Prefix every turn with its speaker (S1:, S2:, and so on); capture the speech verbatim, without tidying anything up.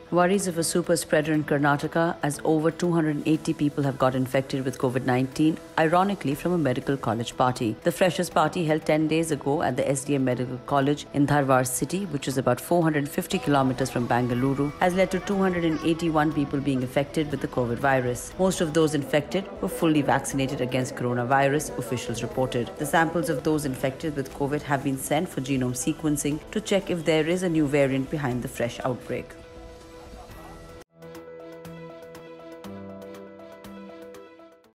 S1: Worries of a super spreader in Karnataka as over two hundred eighty people have got infected with COVID nineteen, ironically from a medical college party. The freshers party held ten days ago at the S D M Medical College in Dharwar city, which is about four hundred fifty kilometers from Bangalore, has led to two hundred eighty-one people being affected with the COVID virus. Most of those infected were fully vaccinated against coronavirus, officials reported. The samples of those infected with COVID have been sent for genome sequencing to check if there is a new variant behind the fresh outbreak.